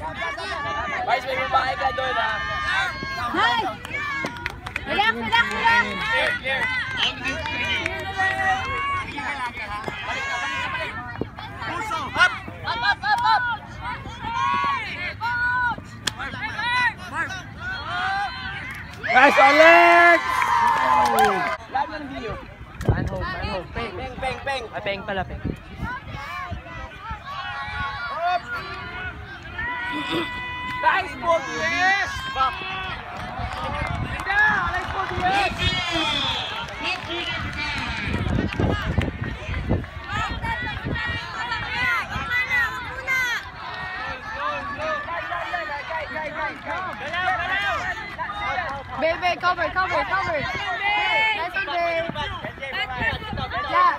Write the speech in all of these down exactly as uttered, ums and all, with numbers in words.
Vice, may babae ka doon, ha? Hi! Relax, relax, relax! Clear, clear. Up! Up, up, up, up! Nice, Alex! Lahat ng video. Manhole, manhole. Peng, Peng, peng, peng. Ay, peng pala, peng. Nice ball, yes! Back. Linda! Nice ball, yes! Baby, cover, cover, cover. Nice one, babe. Yeah.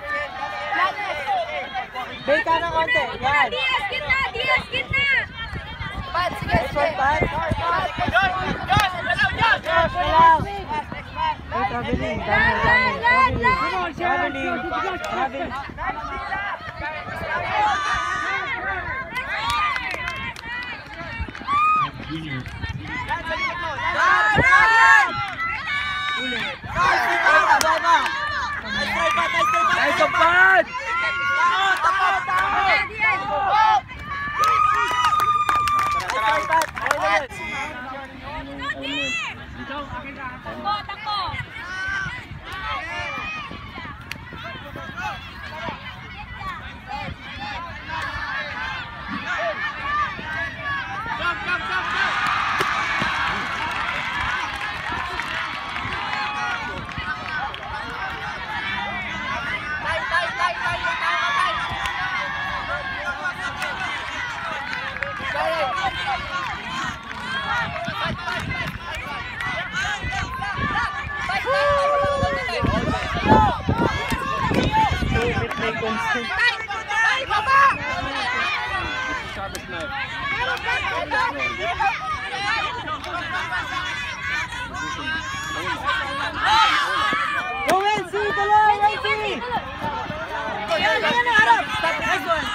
Bay ka ng konti. Yan. Diaz, gitna, Diaz, gitna. Pat, sige, sige. Pat. Josh! Josh! Dalaw, Josh! Josh, relax. Hey, traveling. Dami, dami. Traveling. Traveling. Traveling. Nice one, Pat! Go Wensi! Dalaw! Wensi! Yan! Yan! Harap! Stop! Nice one!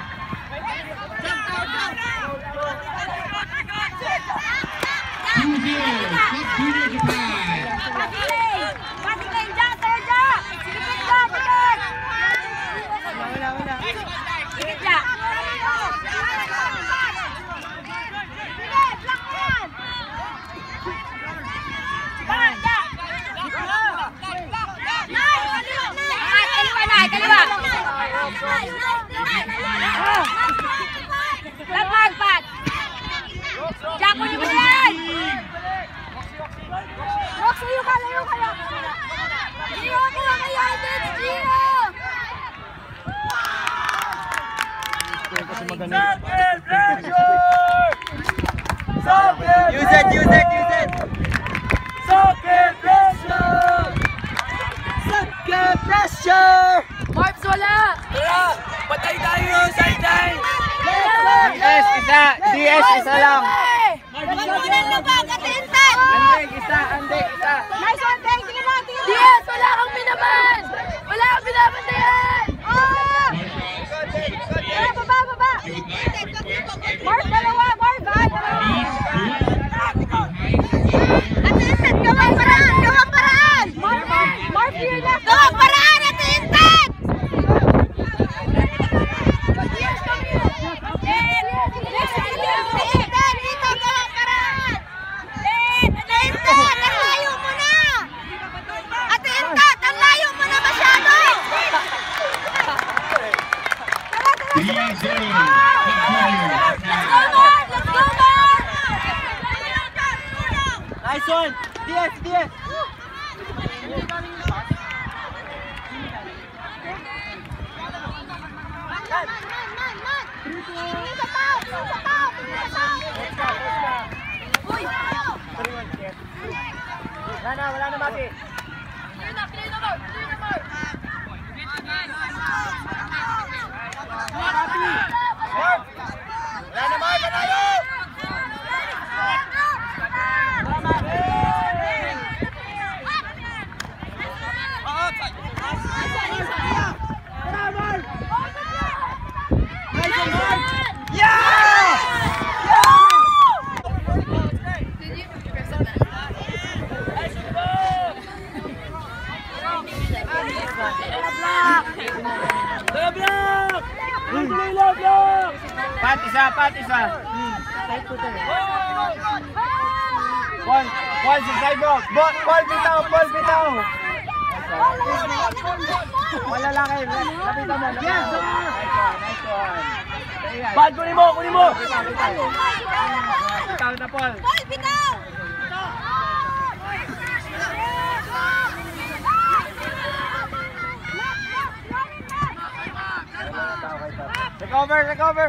Lapag, Pat! Jack, muli mo yan! Rox, layo ka, layo kayo! Gio, kuha kayo! It's Gio! Second pressure! Second Use it! Use it! Use it! Second pressure! Second pressure! Marbs, wala! Tara! Patay tayo! Sideline! D S isa! D S isa lang! Magkunan lubag at intan! Andek isa! Andek isa! Nice one, thank you lang! Diaz, wala kang binaban! Wala kang binaban na yan! Oh! Baba, baba, baba! Marv, dalawa! Marv, ha? At intan, gawang paraan! Gawang paraan! Marv, Marv, here na! Gawang paraan at intan! Diaz, come here! Diaz, intan, dito, gawang paraan! Intan, ang layo mo na! Ate Intat, ang layo mo na masyado! Tara, tara! Let's go, Marv! Let's go, Marv! Nice one! D S! D S! Man, man, man, man! Tingin sa tao! Tingin sa tao! Tingin sa tao! Uy! Wala na! Wala na, Maki! Clear na! Clear na, Marv! Clear na, Marv! Wala na mga panayo! Yeah! Yeah! Paul, Paul, sa side mo. Paul, Paul, bitaw, Paul, bitaw. Wala lang kayo. Lapitan mo. Yes, sir. Nice one. Bad, kunin mo, kunin mo. Bitaw na, Paul. Paul, bitaw! Recover, recover.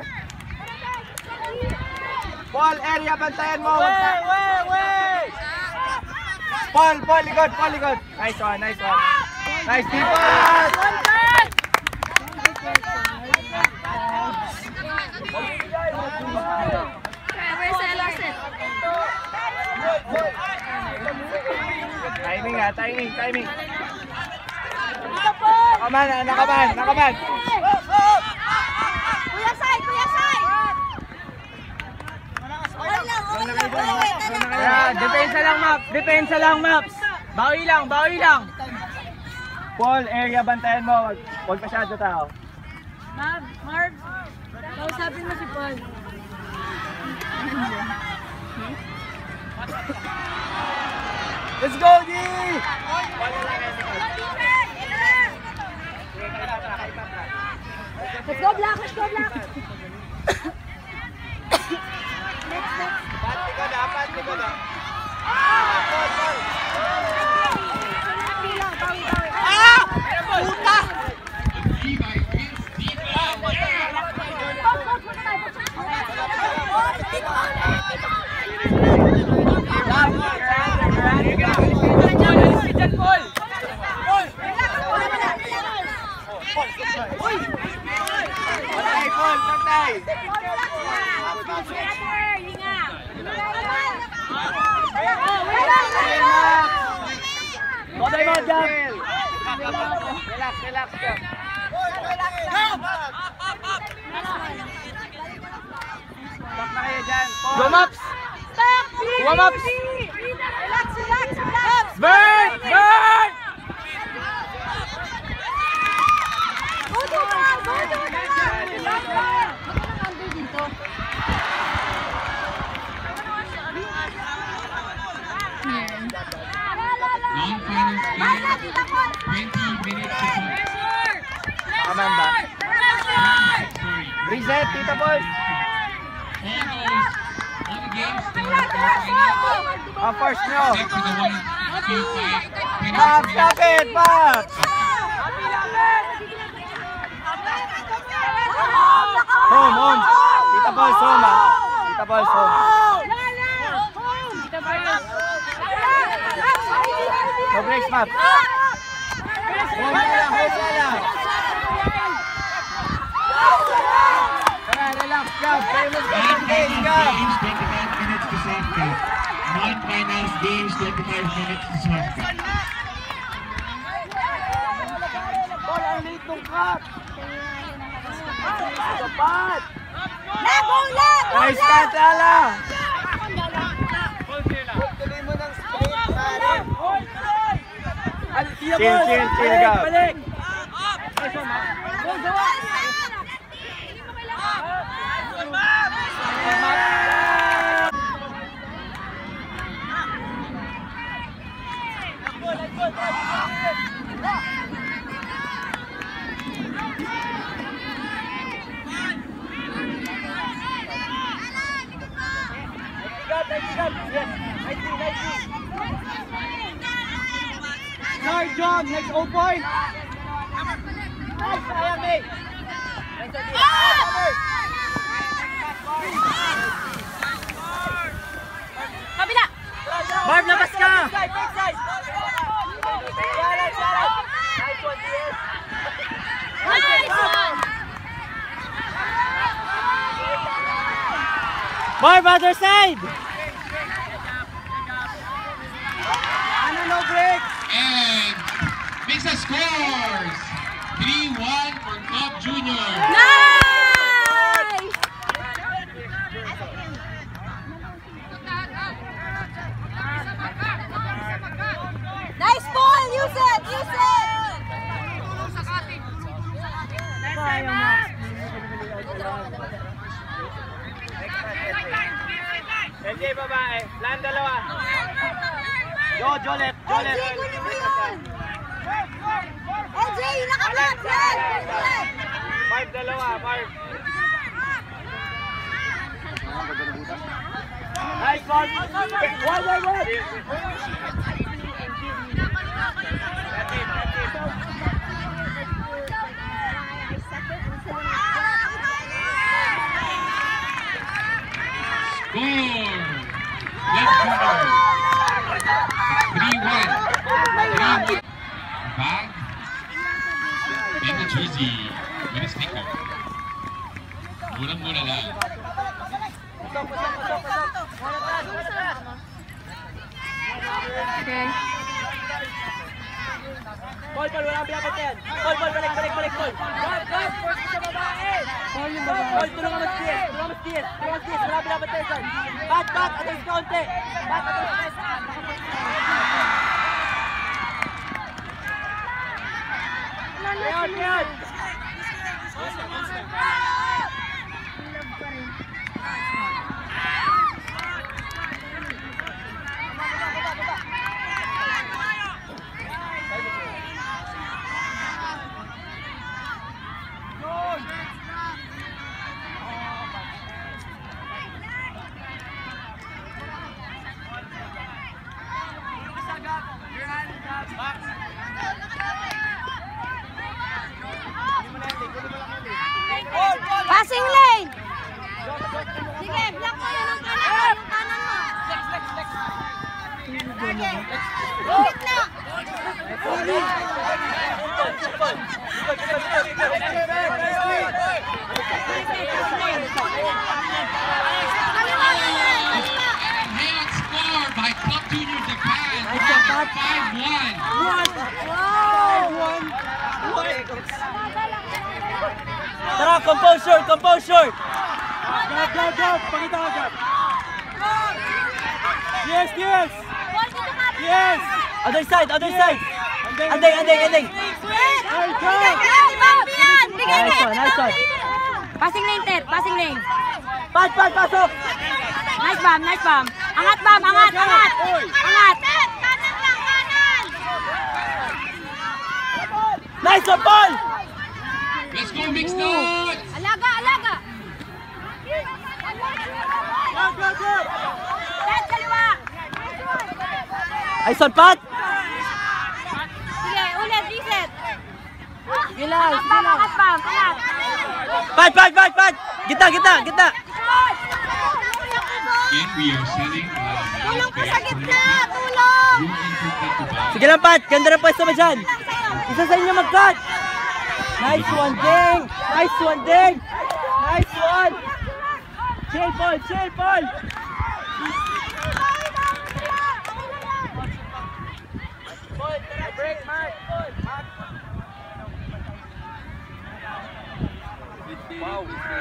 Paul, area, bantayan mo. Wey, wey, wey. Paul, Paul, likod, Paul, likod. Nice one, nice one. Nice defense. Timing ha, timing, timing. Nakaman, nakaman, nakaman. Kuya Sai, Kuya Sai! Okay lang, okay lang. Wait, ano? Yeah, depensa lang, Maps. Depensa lang, Maps. Bawi lang, bawi lang. Paul, area, bantayan mo. Wag, wag masyado tao. Marv, Marv, kausapin mo si Paul. Let's go, D! Let's go, Black! Let's go, Black! Pat, likod ha, pat, likod ha. Ah! Puta! Patay, Paul, patay. Patay mo, Jam. Relax, relax ka. Stop na kayo dyan, Paul. Go, Maps. Go, Maps. Relax, relax, relax! Burn! Burn! Go to the go to the Non-final score, twenty minutes to go. Aman ba? Reset, Tita Paul. Almost all the games for the quarterfinals, Ah, first nyo. except for the one two five minutes. Paps, stop it, Paps. Home, home. Tita Paul's home, ah. Tita Paul's home. No breaks, Paps. Home na lang, home na lang. Tara, relax, Gab. Kayo mag-engage, Non-finals Gab. games, twenty-five minutes to safety. Non-finals games, twenty-five minutes to safety. Paul, ang liit ng cut. Sapat. Lago, lago! Nice cut, Lala. Chill, Chill, chill, chill, Gab. Balik. Nice job, next O point. Kabila! Barb, labas ka! Nice one! Barb, other side! Ano, no break? And Mesa scores three one for Club Junior. Nice! Nice ball! Use it! Use it! Okay, plan dalawa. Jo, Jo left, Jo L J, left. kunin mo yun! L J, nakamat yan! Mark dalawa, Mark. Nice one. One, one, one. Score! Left corner. three one. three one. Bag. In the jersey. With a sticker. Murang-mura lang. Okay. Paul, Paul, wala biyabat yan. Paul, Paul, balik, balik, balik, Paul. Gab, Gab, force sa babae. Paul, yung babae. Paul, tulungan mas tiyes, tulungan mas tiyes, tulungan mas tiyes, wala biyabat yan dyan. Bat, bat, atas kaunti. Bat, atas. Yan, yan. Passing lane! Sige, block mo yun ang kanan mo, yung kanan mo. Hit na! And Hayon score by Club Junior Japan. five one. Tara, composure, composure. Gab, gab, gab. Pakita ka, Gab. Yes, yes. Yes. Other side, other side. Anday, anday, anday. Nice one, nice one. Passing lane, Ted. Passing lane. Pat, pat, pasok. Nice bomb, nice bomb. Angat bomb, angat, angat. Angat. Kanan lang, kanan. Nice one, Paul. Let's go, mix notes. Alaga, alaga. Ted, kaliwa. Nice one, Pat. Sige, ulit, reset. Sige lang, Angat bomb, angat bomb, angat. Pat, pat, pat, pat. Kita, kita, kita. Again, we are selling uh, Tulong po sa gitna, tulong. room into Tatuba. Sige lang, Pat. Ganda ng pwesto mo dyan. Isa sa inyo mag-cut. Nice one, Ding. Nice one, Ding. Nice one. Chill, Paul. Chill, Paul. Paul, tara, break, Mark. Paul, Mark. Wow.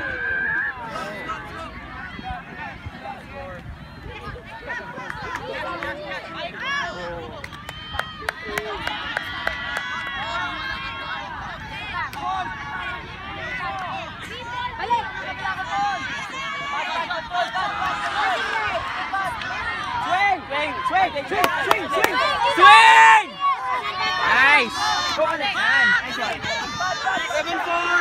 Balik. Swing! Swing! Swing! Swing! Swing! Swing! Swing! Nice! Nice one. seven four.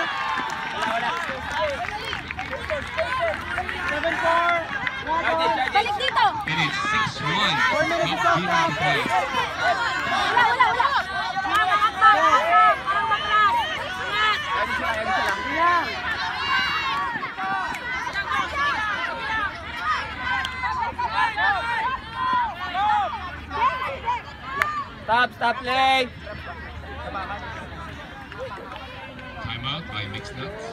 seven four. Balik dito. It is six one. Club Junior Japan. Wala, wala, wala. Angat bomb, angat bomb. Parang baklas. Angat. Stop! Stop play! Timeout by Mixed Nuts.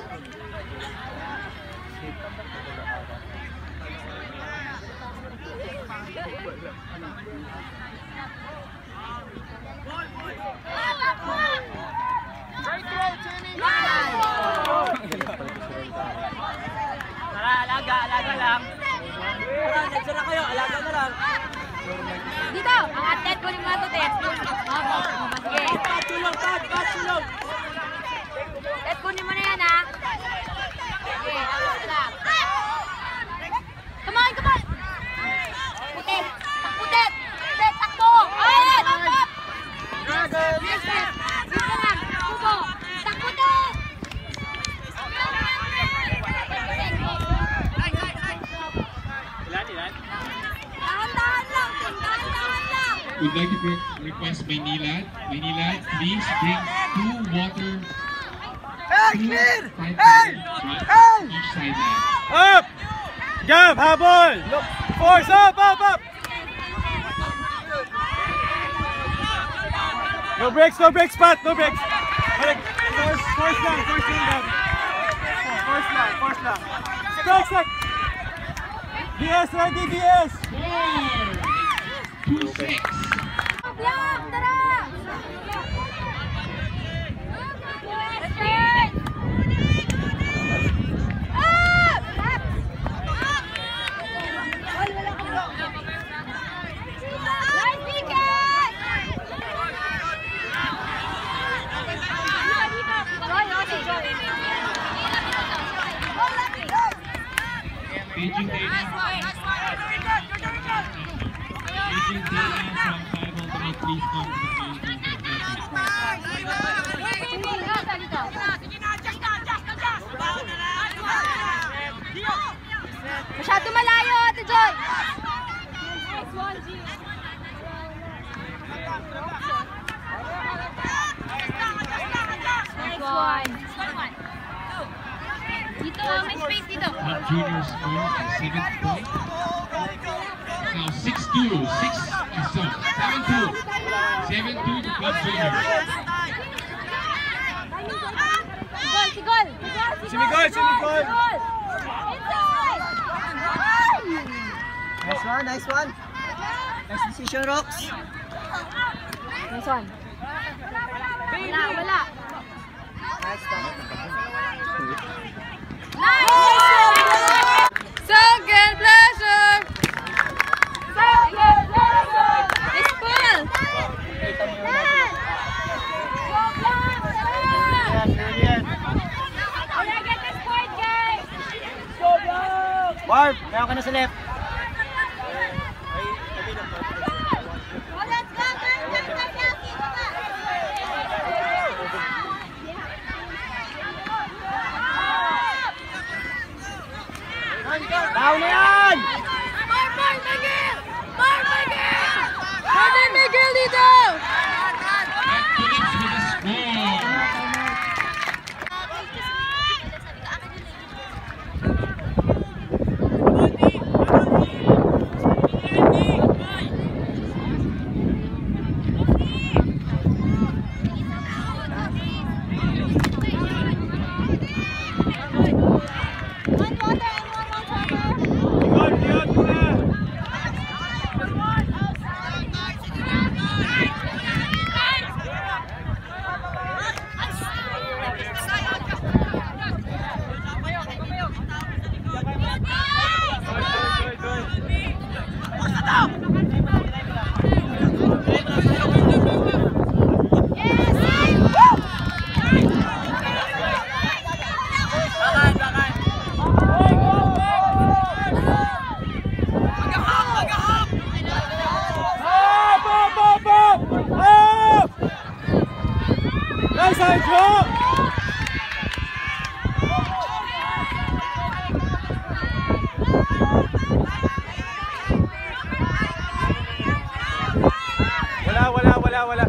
Tara, alaga, alaga lang. Tara, nagsara kayo, alaga na lang. Dito. Angat, Ted. Kunin mo na ito, Ted. Opo. Sige. Pat, tulong, Pat, Pat, tulong. Ted, kunin mo na yan, ha? Sige. Stop. Come on, come on. Dahan-dahan lang, Tim. Dahan-dahan lang. Would like to re- request Maynilad. Maynilad, please bring two water. Hey, two clear! five Hey! gallon Hey! trucks each sideline. Up! Gab, habol! Look, force up, up, up! No breaks, no breaks, Pat, no breaks. Balik, force, force lang, force lang, Gab. Force lang, force lang. Strike, strike! D S, ready, D S! Four, two, six. Lang, tara! Return! Up! Nice wicket! Aging Dana. Aging Dana from five alternate, please come to the field. Masyado malayo, Ate Joy! Nice one. Dito, may space dito. Club Junior score at seventh point. Now six two, six, uh, so seven two. seven two to Club Junior. Sigol, sigol! Si Miguel, si Miguel! Inside! Nice one, nice one. Nice decision, Rox. Nice one. Wala, wala. Nice one. Nice! Second pleasure! Second pleasure! It's full! Get this point, guys! Barb, meron ka na sa left. Oh, let's go, guys! Let's go, guys! Down na yan! Mar, Mar, Miguel! Mar, Miguel! Mar, Miguel dito! That connects with the score. One water and one more Miguel, timer. Miguel, muna! Up, up, up, up! Up! Nice high drop! Wala, wala, wala, wala.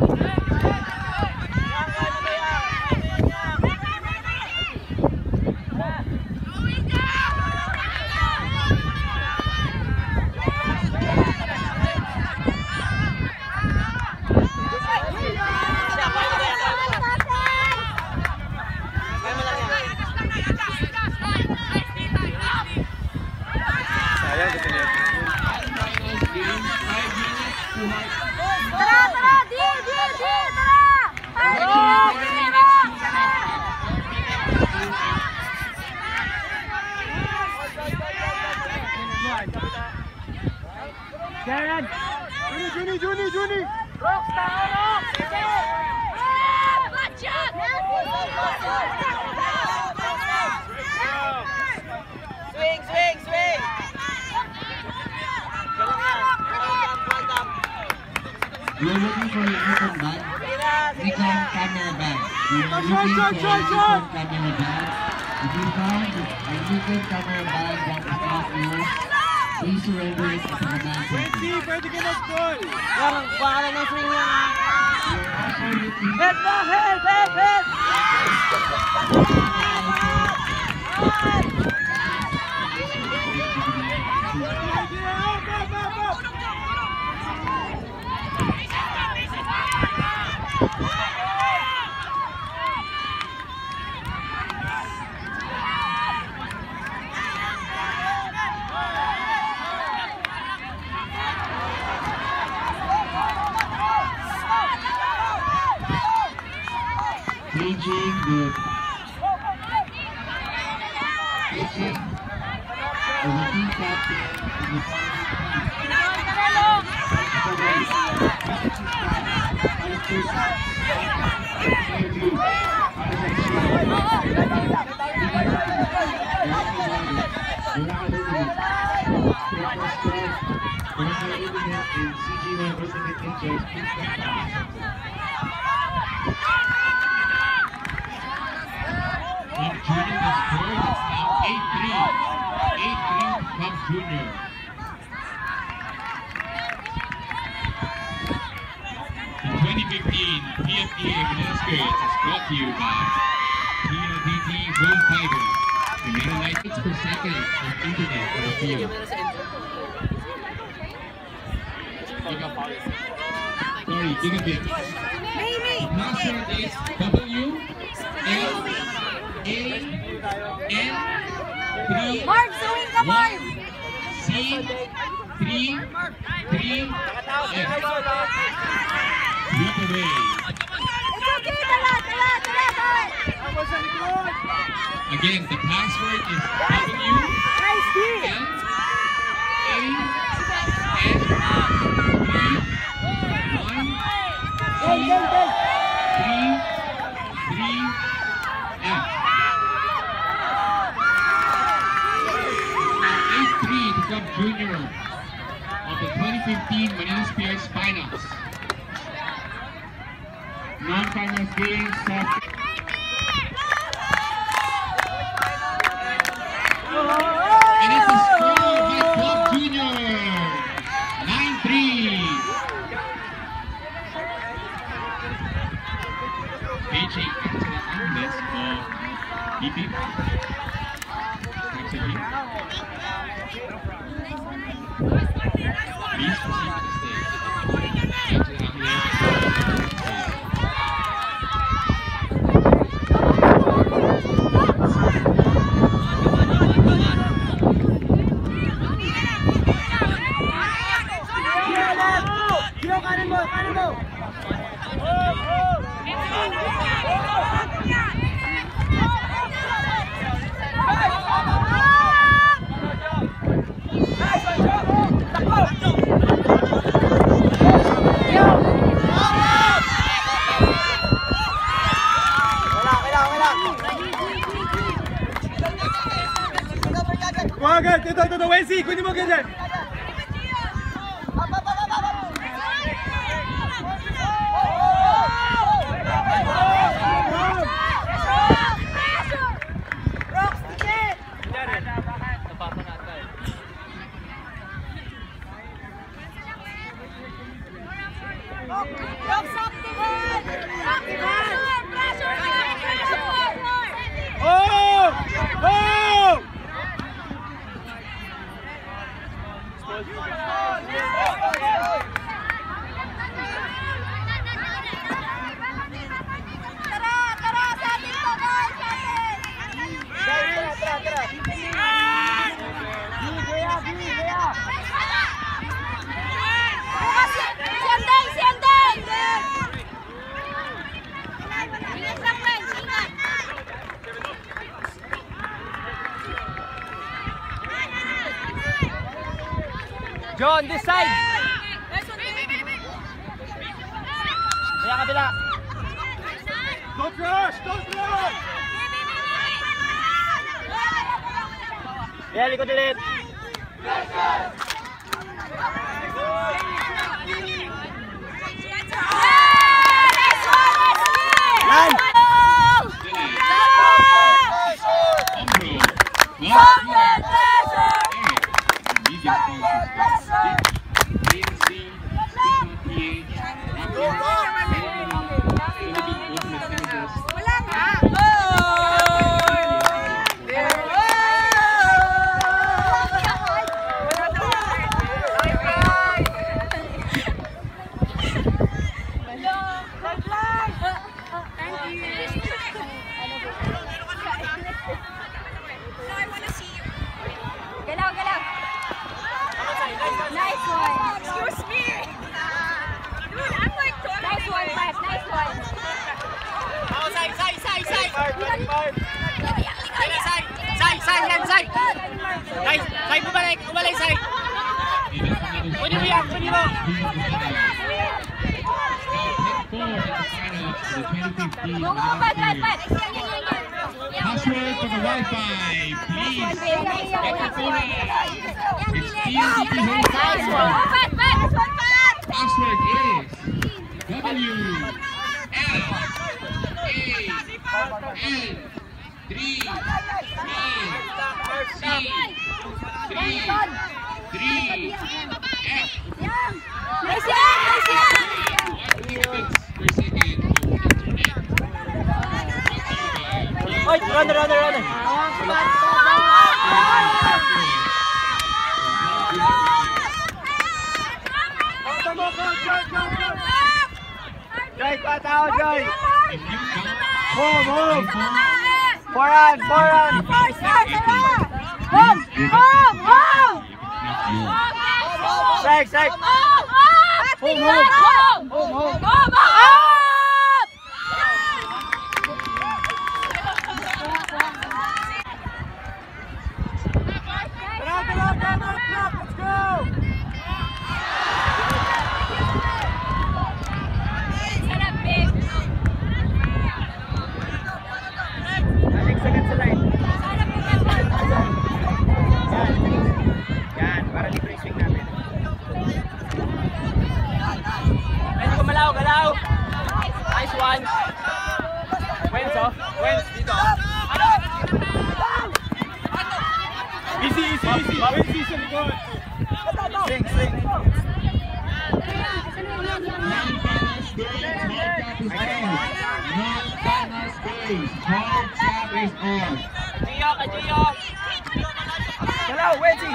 Sayang, gusto niya. Finals game, five minutes to hard. Tara, tara! Di, di, di! Tara! Ay, di, di, di! Jared! Juni, Juni, Juni, Juni! Rox, tao, Rox! Ah! Bad shot! Swing, swing, swing! You're looking for your Nikon bag? Nikon camera bag. You're Shot, looking shot, for shot, a shot. Nikon camera bag. If you found a Nikon camera bag that is not yours, Please surrender at the command center. Wendy, pwede ka mag-goal. Yan, kuha ka lang ng swing yan ha. You are also looking Head na, head, head, head! Changing the pitching of the team captain in the Club Junior has scored. It's now eight three. eight three Club Junior. The twenty fifteen P F D A Manila Spirits is brought to you by P L D T Gold Fiber. The megalites per second of internet on the field. Sorry, gigabit. The password is W L A N three Mark, sawin ka, Mark! C three three F. Look away. It's okay, tala, tala, tala, tala! Again, the password is W Nice D! L A N three one three three F. eight three to Club Junior of the twenty fifteen Manila Spirits Finals. Non-finals games. Soft And it's a score by Club Junior. nine three. Paging excellent analyst of D P. Actually. Please proceed to the stage. Excellent analyst. Gio, kanin mo, kanin mo! Kuha agad. Ito, ito, ito. Wendy, kunin mo agad yan. Oh! Oh! Tara, tara, sa atin to, guys, sa atin! Tara, tara, tara! Gaya, gaya! Siandeng, siandeng! Ingat lang, Wens, ingat! John, this side! Kaya kabila! Don't rush! Don't rush! Kaya likod ulit! Yan! Umbro. Club Junior. Medium When you react, when you know. Password for the Wi-Fi, please. Get the phone. It's P L D T home password. Password is W L A N three nine C three three F. Nice yan! Nice yan! Per second of internet. Oy, runner, runner, runner. Joy, patao, Joy! If you count, Move, move! iPhone, Forehand, forehand! Home! Home! Home! Strike, strike! Home! Home! Home, home! Tara, tara, tara, tara, let's go! Agad sa line. Yan, para libre yung swing natin. Medyo gumalaw, galaw. Nice one. Wens, oh. Wens, dito. Easy, easy, easy. Wens, easy sa likod. Swing, swing. Hard tap is on. Gio, ka Gio. Galaw, Wensi.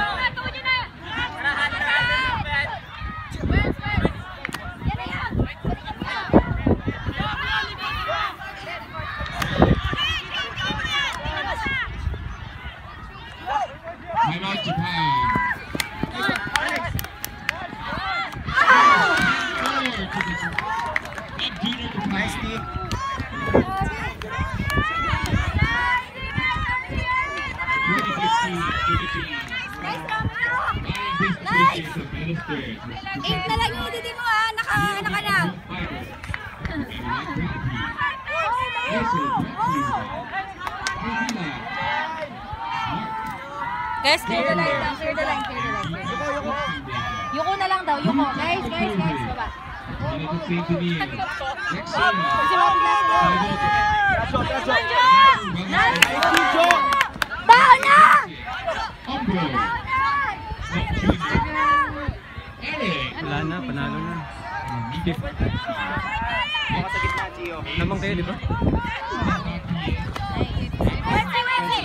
Time out, Japan. Nice kick. Eight na lang yung ididi mo ha. Naka, naka na. Guys, clear the line lang. Clear the line. Clear the line. Yuko na lang daw. Yuko. Guys, guys, guys. Baba. Kasi mapiglas mo. Traso, traso. Nice. Nice, Baon na! Wala na, panalo na. Baka sa gitna, Gio. Naman kayo, di ba? Wensi, Wensi!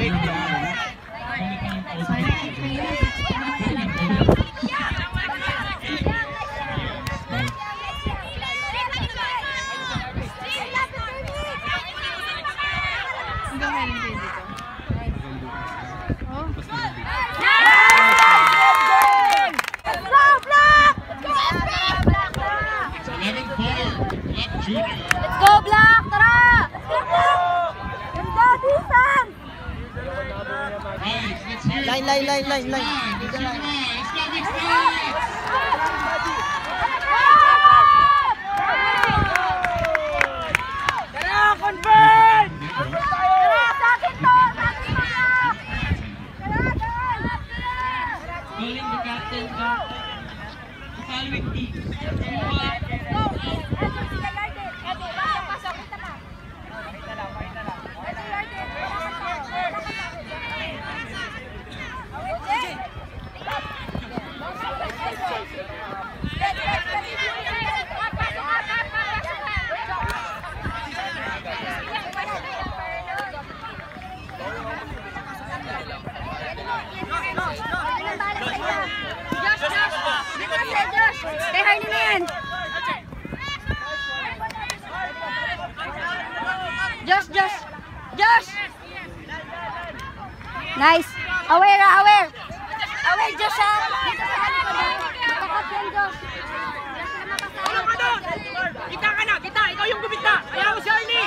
Let's go, Black! Tara! Ganda, Disan! Line, line, line, line, line. Tara, convert! Tara, sa akin to! Sa akin to! Tara, tara! Calling the captain back. The following team. Kay Harley na yan! Josh, Josh! Josh! Nice! Aware, ah, aware! Aware, Josh, ha! Dito sa ano ka ba? Matakat yan, Josh! Kita ka na, kita! Ikaw yung gumita! Ayaw mo si Arnie!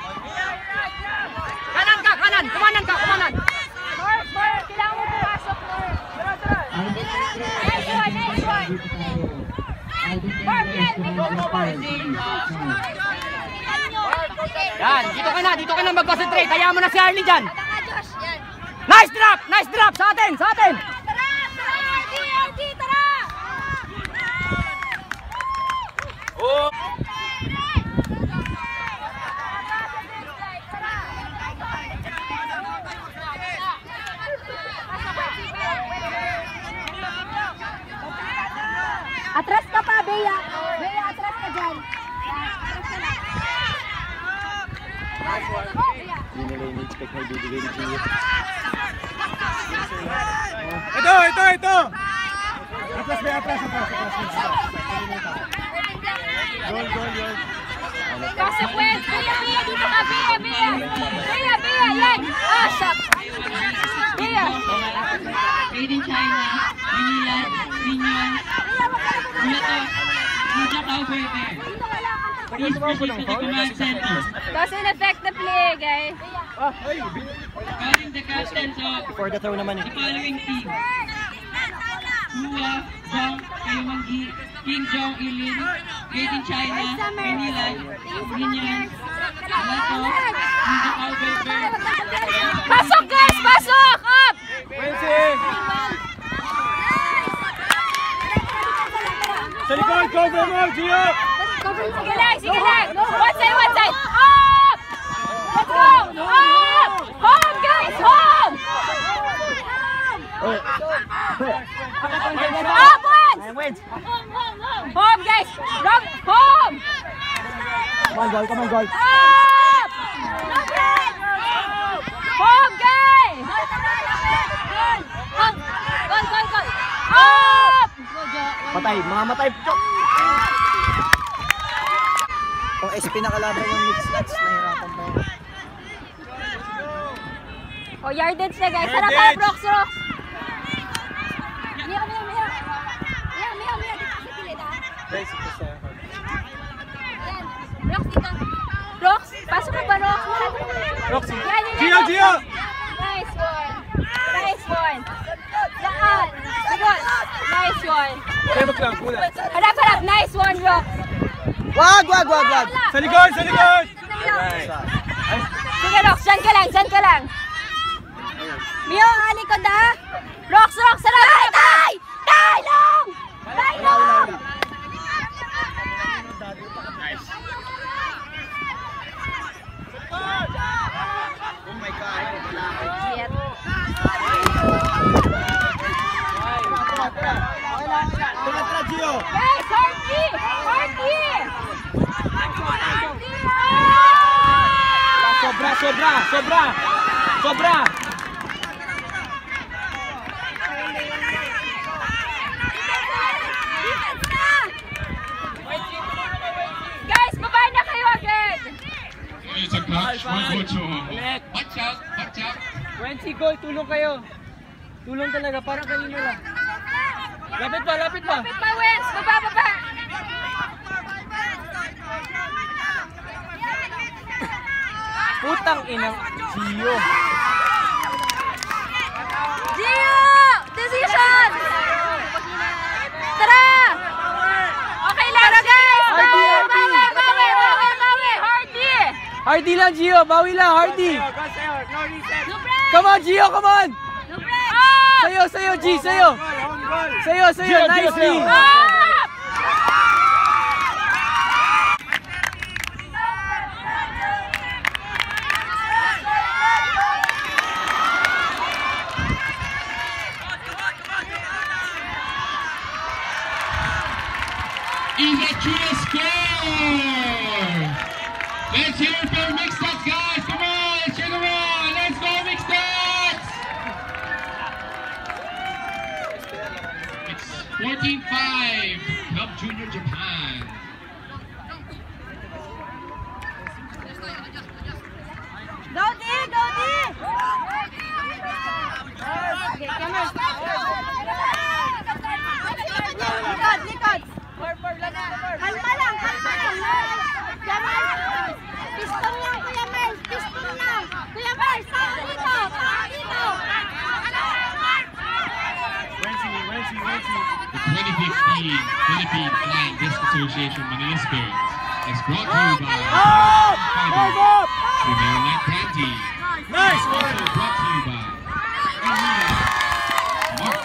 Kanan ka, kanan! Kumanan ka, kumanan! Mark, Mark! Kailangan mo pumasok, Mark! Nice one, nice one! Yan, dito ka na, dito ka na mag-concentrate. Kaya mo na si Arlie dyan. Nice drop! Nice drop! Sa atin! Sa atin! Tara! Tara! R D! R D! Tara! Oh! Atras ka pa, Bea. Bea, atras ka dyan. Hindi nila in-expect na ibibigay ni Gio. Ito, ito, ito! Atras, Bea, atras, atras, atras. Goal, goal, goal. Consequence! Bea, Bea, dito ka, Bea, Bea! Bea, Bea, yan! Ah, shot! Bea! Made in China, Manila, Minion, Mulato, Muja Cowverde. Please proceed to the command center. Doesn't affect the play, guys. Calling the captains of For the throw naman eh. the following team. Hua, Zhang, Kayumanggi, King Jong Ilin, Made in China, Manila, Minion, Mulato, Muja Cowverde. Pasok, guys! Pasok! Up! Wensi! Sa likod, cover mo, Gio! Sige lang, sige lang! One side, one side! Up! Let's go! Up! Home, guys! Home! Up, once! Home, guys! Rock, home! Come on, goal, come on, goal. Up! Home, guys! Home! Goal, goal, goal! Up! Matay, mga matay. Kung S P nakalaban yung mix nuts, nahirapan pa. Oh, yardage na, guys. Tara, tara, Yardage. Brox, Brox! Mia, Mia, Mia! Mia, Mia, Mia! Dito kasi pilit, ha? Yan. Brox, dito. Brox, pasok ka ba, Brox? Roxy! Yan, yan, Gio, yan. Gio! Nice one. Nice one. Daan. Good. Nice one. Tebak lang, kulang. Harap, harap. Nice one, Brox. Wag, wag, wag, wag. Sa likod, sa likod! Sige, Rox. Diyan ka lang, diyan ka lang. Mio, alikod ha. Rox, Rox, sarap. Tay, tay! Tay, long! Tay, long! Oh my God. Shit. Tara, tara, Gio! Guys, Hardy! Hardy! Sobra, sobra, sobra! Sobra! Guys, baba na kayo agad! It's a clutch, one more to watch out, watch out. Wensi, goal, tulong kayo. Tulong talaga, parang kanino lang. Lapit pa, lapit pa. Kapit pa, Wens! Baba, baba! Putang inang Gio. Gio! Decision! Tara! Okay lang, tara guys! Hardy, Bawi, Hardy! bawi, bawi, bawi, bawi! Hardy! Hardy lang, Gio. Bawi lang, Hardy. No break! Come on, Gio, come on. No break! Up! Sayo, sayo, G, sayo. Home goal! Sayo, sayo, Gio, Gio, nicely. sayo. Up! Is a true score! Let's hear it for Mixed Nuts, guys! Come on! Let's cheer them on! Let's go, Mixed Nuts! It's fourteen five, Club Junior Japan. Go, D! Go, D! Okay, come on. Likod, likod! Kalma lang, kalma lang. Jamal, pistol lang, Kuya Mel. Pistol lang. Kuya Mel, saan dito? Saan dito? Wensi, Wensi, Wensi. The twenty-five fifteen, Philippine Flying Disc Association Manila Spirits is brought to you by Up! Hold up! Primera Light Candy. Nice! Also brought to you by Emilio Mark.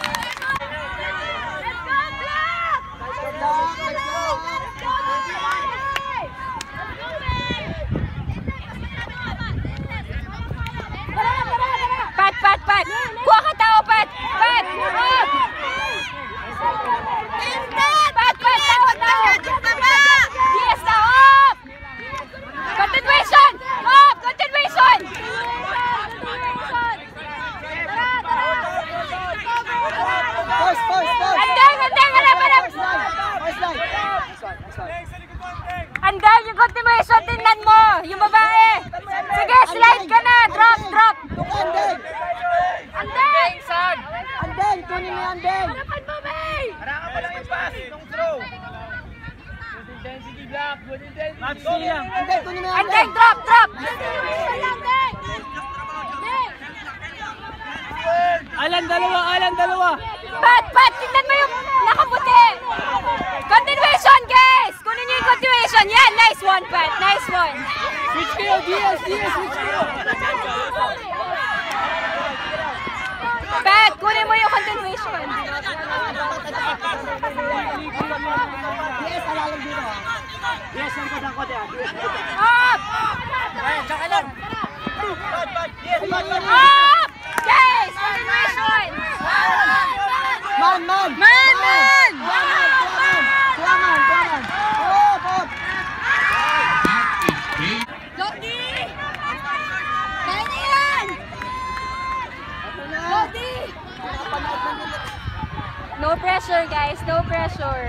Pat, pat, pat! Kuha ka tao, pat! Pat! Up! Pat, pat, tao, tao! Yes, tao, up! Continuation! Up! Continuation! First, first, first. Andeng, andeng, hanap, hanap! First line. Next one, next one. Andeng, yung continuation, tingnan mo! Yung babae! Sige, slide ka na! Drop, drop! Look, Andeng. Andeng! Andeng, kunin mo yung Andeng. Harapan mo, May! Match silang. Andeng, kunin mo yung Andeng, Andeng. drop, drop! Alan, dalawa, Alan, dalawa. Pat, pat! Tingnan mo yung nakaputi! Continuation, guys! Kunin niyo yung continuation. Yan, nice one, Pat. Nice one. Switch kayo, D S, D S, switch kayo. Pat, kunin mo yung continuation. Yes, alalang dito. Yes, ang kodang kote. Up! Up! Guys, continuation! Man, man. Man, man! Kuwaman, kuwaman. Oh, Bob. That is Dave. Lodi! Kaya niya yan! Lodi! No pressure, guys. No pressure.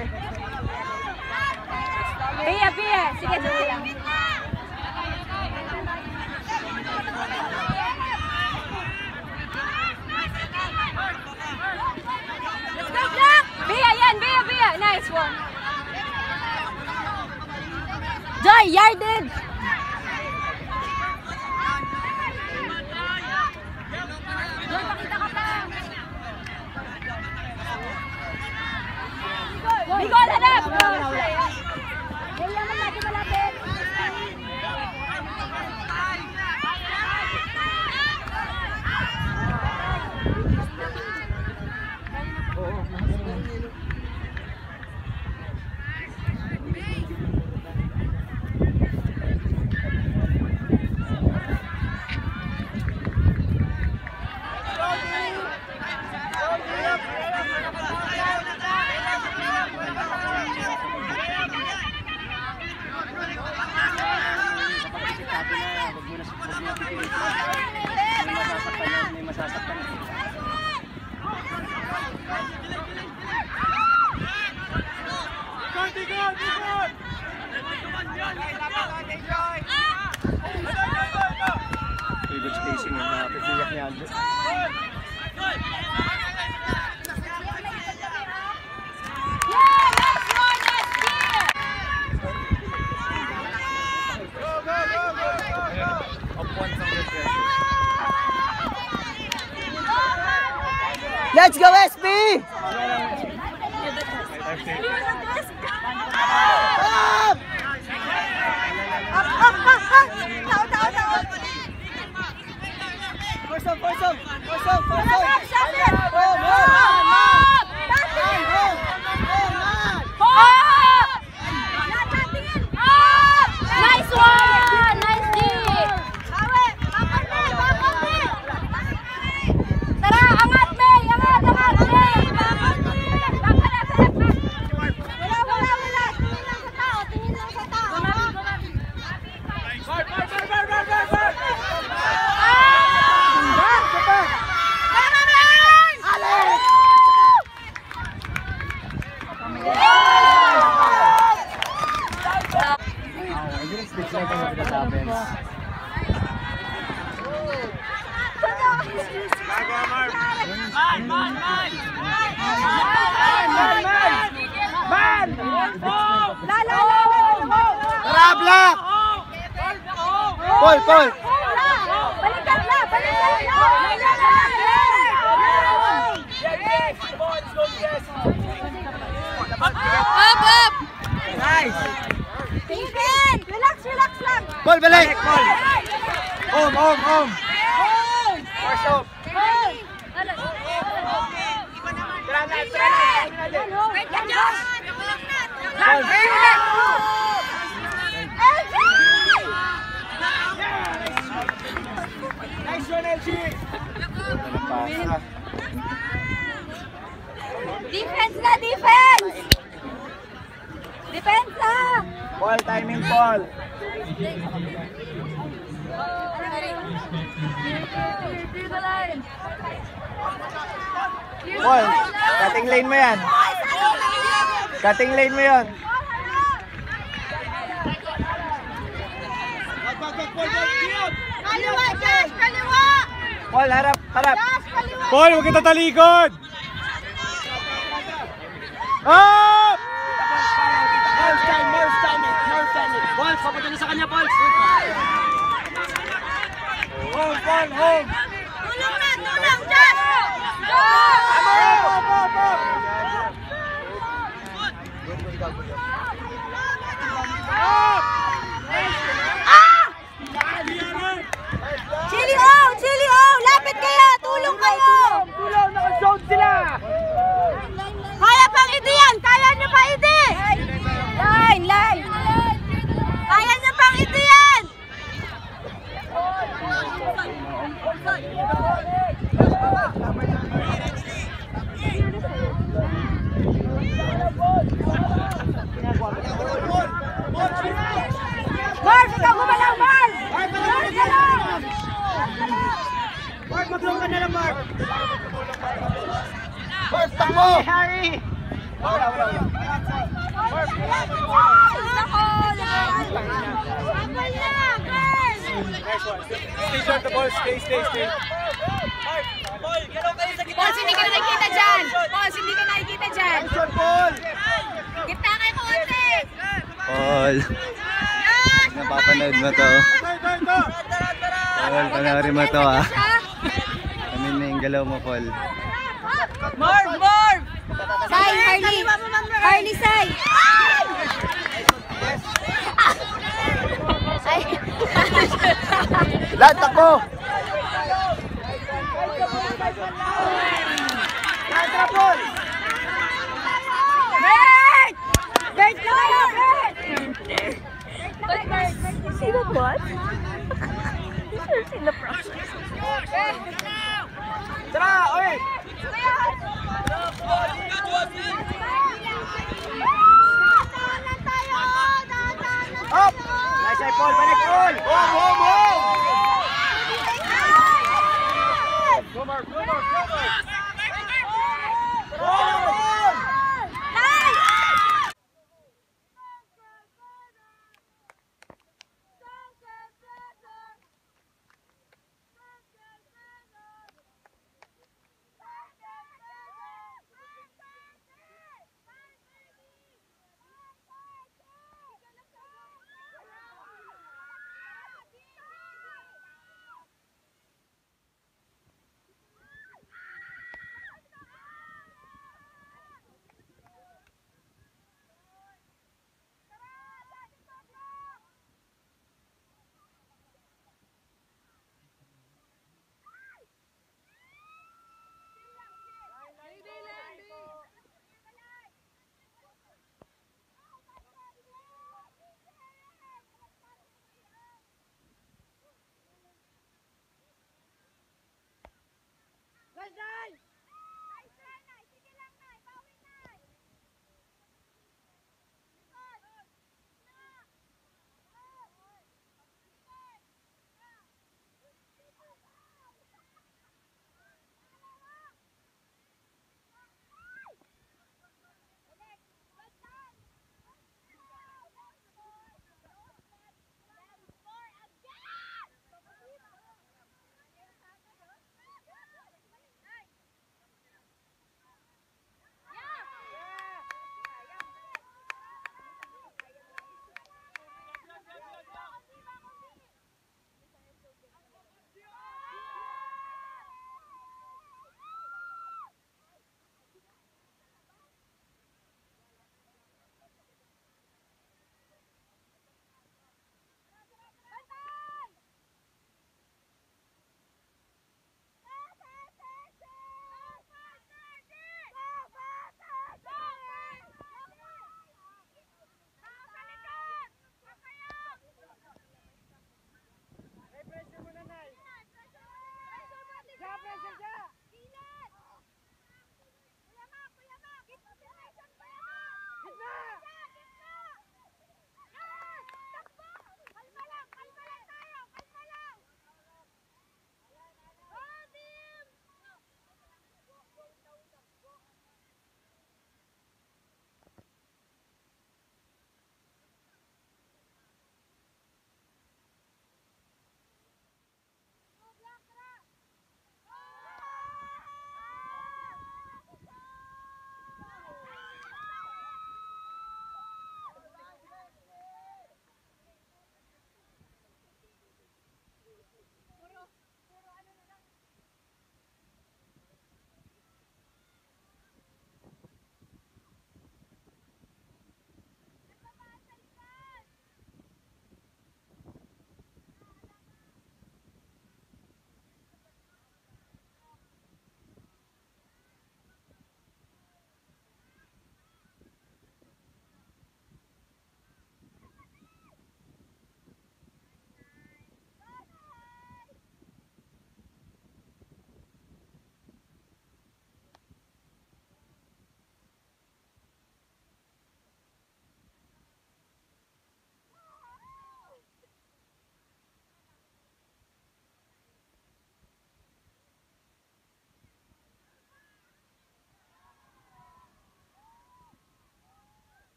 Pia, Pia. Sige, sige lang. Bia, yan! Bia, Bia! Nice one! Joy, yarded! Joy, pakita ka pa! Bigol, hanap! Kailangan natin malapit! Favorite spacing yung mga pagkiyak niya. Let's go, S P! Up! Up, up, up, up! Tao, tao, tao! First up, first up! First up, first up! Up, shot it! Oh, man! Up! Man, oh! Oh, man! Up! Up! Nice one! Nice D! Tara, angat, May! Angat, angat, May! Wala, wala, wala! Tingin lang sa tao, tingin lang sa tao! Tara, Black! Paul, Paul! Balikan na! Balikan na! balik! Om, om, om! First off! Tara na, tara na! Wait ka, Josh! Nice one, L G! Defense na, defense! Defense na! Ball, timing ball! Ball, cutting lane mo yan. Cutting lane mo yan. Kaliwa, Josh! Kaliwa! Ball, harap, harap. Josh, kaliwa! Ball, huwag kita talikod! Up! Balls time, balls time, balls time. Balls, papunta na sa kanya, balls. Home, ball, home! Tulong na, tulong, Josh! Josh! Up, up, up, up! Up! Ah! Chili O! Chili O! Lapit kayo! Tulong kayo! Tulong, naka-zone sila! Kaya pang idi yan! Kaya nyo pa idi! Line! Line! Kaya nyo pang idi yan! Marv! Ikaw gumalaw, Marv! Marv, galaw! Mark, mag-long ka na lang, Mark! Mark, takbo! Harry! Wala, wala, wala. Mark, stay short the ball, stay, stay, stay. Ball, galaw kayo sa gitna. Boss, hindi ka nakikita dyan! Boss, hindi ka nakikita dyan! Short ball! Gitna kayo konti! Paul, napapanood mo to. Paul, panoorin mo to ah. Amin na yung galaw mo, Paul. Marv! Marv! Sai, Harley! Harley, Sai! Ay! Lahat, takbo! Bert! Bert na kayo! Bert! See the what? See the process. Tara, oy! Up! Nice eye, Paul, balik, Paul! Home, home, home!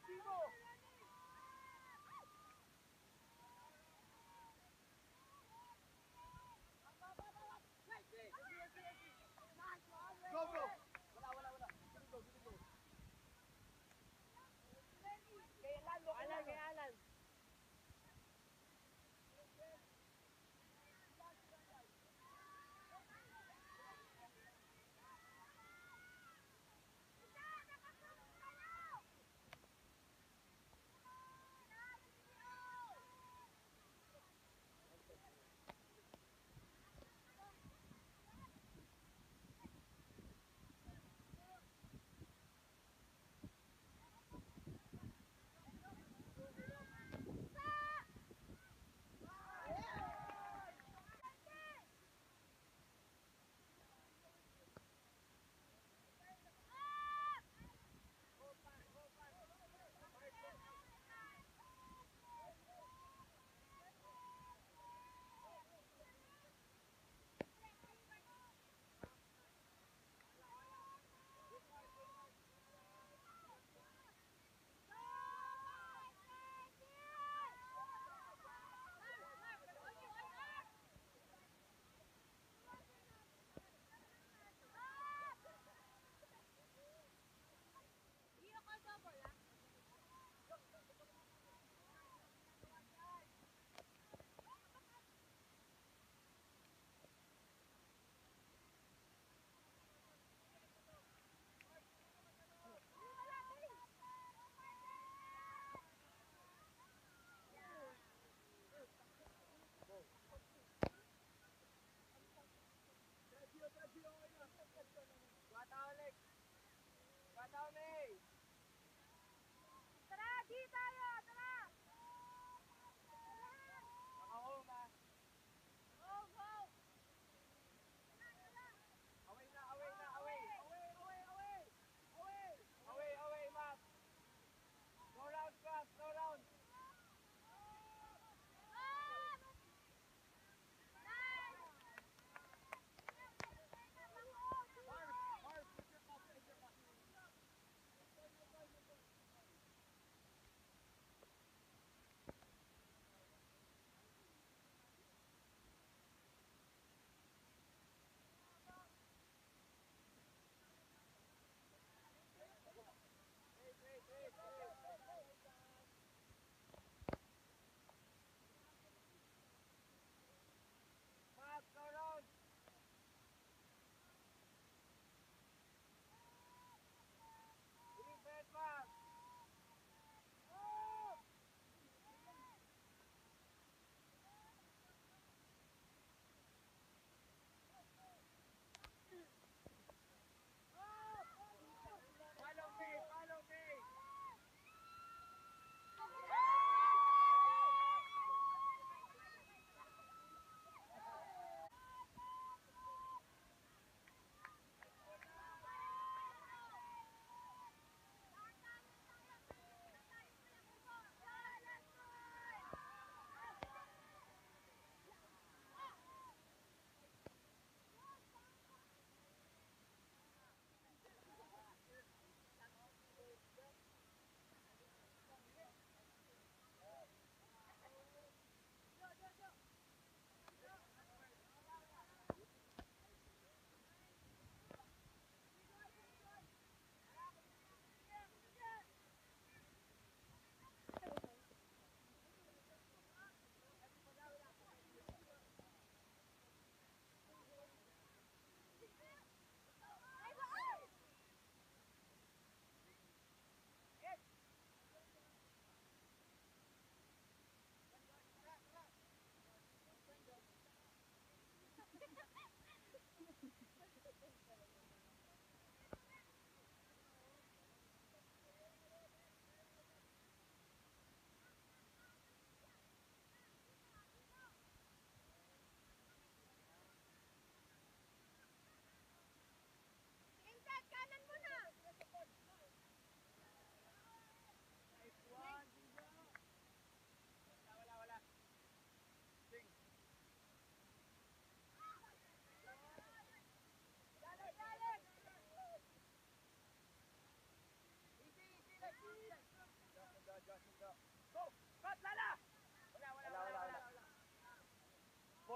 Go, go! Wala, wala, wala. Dito, dito. Kay Alan, mo, Alan, kay Alan. Tara, di tayo! Tara! Go, go! Away na, away na, away. Away, away, away. Away. Away, away, Matt. No round, Matt, no round.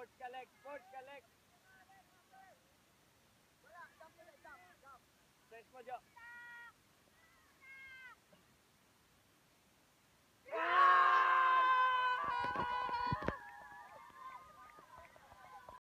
Sports collect, sports collect. Search mo, Jo.